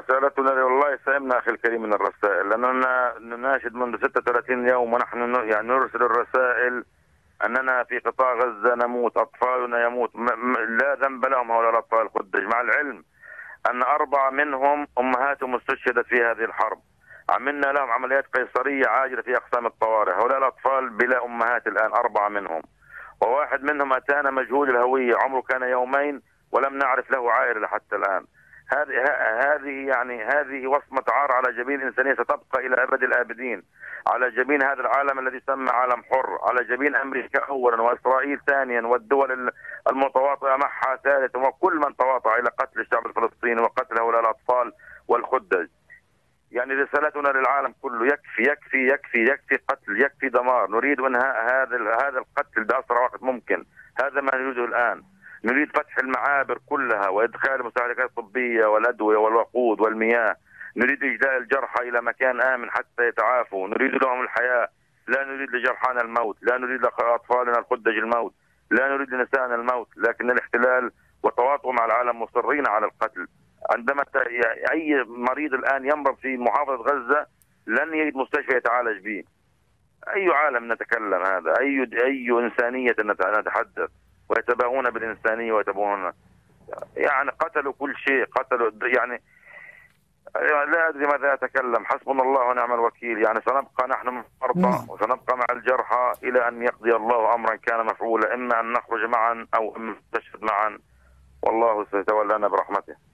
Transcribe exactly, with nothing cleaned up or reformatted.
رسالتنا والله سئمنا أخي الكريم من الرسائل، لأننا نناشد منذ ستة وثلاثين يوم ونحن يعني نرسل الرسائل أننا في قطاع غزة نموت، أطفالنا يموت، لا ذنب لهم هؤلاء الأطفال الخدج، مع العلم أن أربعة منهم أمهاتهم استشهدت في هذه الحرب. عملنا لهم عمليات قيصرية عاجلة في أقسام الطوارئ، هؤلاء الأطفال بلا أمهات الآن أربعة منهم، وواحد منهم أتانا مجهول الهوية عمره كان يومين ولم نعرف له عائلة حتى الآن. هذه هذه يعني هذه وصمة عار على جبين الإنسانية ستبقى إلى أبد الآبدين، على جبين هذا العالم الذي سمى عالم حر، على جبين أمريكا أولا وإسرائيل ثانيا والدول المتواطئة معها ثالثا، وكل من تواطأ إلى قتل الشعب الفلسطيني وقتل هؤلاء الأطفال والخدج. يعني رسالتنا للعالم كله يكفي يكفي يكفي يكفي قتل، يكفي دمار، نريد انهاء هذا هذا القتل بأسرع وقت ممكن، هذا ما نريده الآن. نريد فتح المعابر كلها وإدخال المستهلكات الطبية والأدوية والوقود والمياه، نريد إجلاء الجرحى إلى مكان آمن حتى يتعافوا، نريد لهم الحياة، لا نريد لجرحانا الموت، لا نريد لأطفالنا الخدج الموت، لا نريد لنسائنا الموت، لكن الاحتلال وتواطؤ مع العالم مصرين على القتل. عندما أي مريض الآن يمرض في محافظة غزة لن يجد مستشفى يتعالج به. أي عالم نتكلم هذا؟ أي أي إنسانية نتحدث؟ ويتباهون بالإنسانية ويتباهون، يعني قتلوا كل شيء، قتلوا يعني لا أدري ماذا أتكلم. حسبنا الله ونعم الوكيل. يعني سنبقى نحن مرضى وسنبقى مع الجرحى إلى أن يقضي الله أمرا كان مفعولا، إما أن نخرج معا أو أن نستشهد معا، والله سيتولانا برحمته.